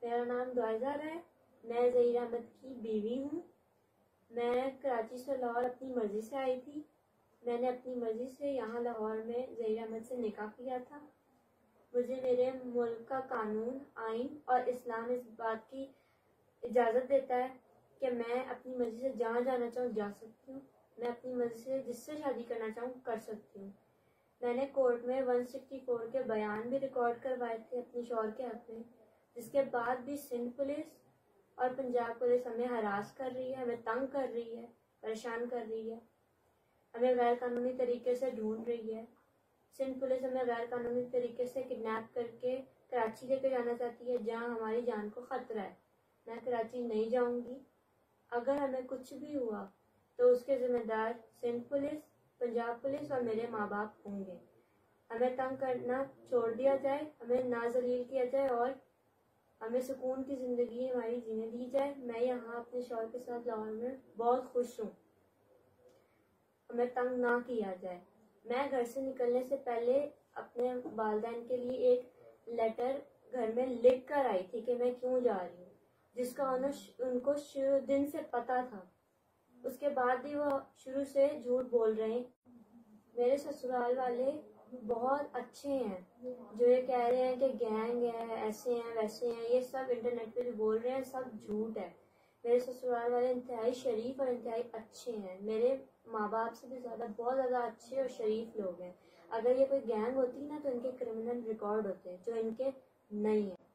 میرا نام دعائزہ ہے، میں ظہیر احمد کی بیوی ہوں۔ میں کراچی سے لاہور اپنی مرضی سے آئی تھی۔ میں نے اپنی مرضی سے یہاں لاہور میں ظہیر احمد سے نکاح کیا تھا۔ مجھے میرے ملک کا قانون، آئین اور اسلام اس بات کی اجازت دیتا ہے کہ میں اپنی مرضی سے جہاں جانا چاہوں جا سکتی ہوں۔ میں اپنی مرضی سے جس سے شادی کرنا چاہوں کر سکتی ہوں۔ میں نے کورٹ میں 164 کے بیان بھی ریکارڈ کروائے تھے اپنے شوہر کے حق میں، جس کے بعد بھی سندھ پولیس اور پنجاب پولیس ہمیں ہراس کر رہی ہے، ہمیں تنگ کر رہی ہے، پریشان کر رہی ہے، ہمیں غیر قانونی طریقے سے ڈھونڈ رہی ہے۔ سندھ پولیس ہمیں غیر قانونی طریقے سے کڈنیپ کر کے کراچی لے کے جانا چاہتی ہے، جہاں ہماری جان کو خطرہ ہے۔ میں کراچی نہیں جاؤں گی۔ اگر ہمیں کچھ بھی ہوا تو اس کے ذمہ دار سندھ پولیس، پنجاب پولیس اور میرے ماں باپ ہوں گے۔ ہمیں تنگ کرنا چھوڑ دیا جائے، ہمیں ناذلیل کیا جائے اور ہمیں سکون کی زندگی ہماری جینے دی جائے۔ میں یہاں اپنے شوہر کے ساتھ لاہور میں بہت خوش ہوں، ہمیں تنگ نہ کیا جائے۔ میں گھر سے نکلنے سے پہلے اپنے والدین کے لیے ایک لیٹر گھر میں لکھ کر آئی تھی کہ میں کیوں جا رہی ہوں، جس کا ان کو شروع دن سے پتا تھا۔ اس کے بعد بھی وہ شروع سے جھوٹ بول رہے ہیں۔ میرے سسرال والے بہت اچھے ہیں، جو یہ کہہ رہے ہیں کہ گینگ ہے، ایسے ہیں ویسے ہیں، یہ سب انٹرنیٹ پہ جو بول رہے ہیں سب جھوٹ ہے۔ میرے سسرال والے انتہائی شریف اور انتہائی اچھے ہیں، میرے ماں باپ سے بھی زیادہ بہت زیادہ اچھے اور شریف لوگ ہیں۔ اگر یہ کوئی گینگ ہوتی نا تو ان کے کرمنل ریکارڈ ہوتے ہیں، جو ان کے نہیں ہیں۔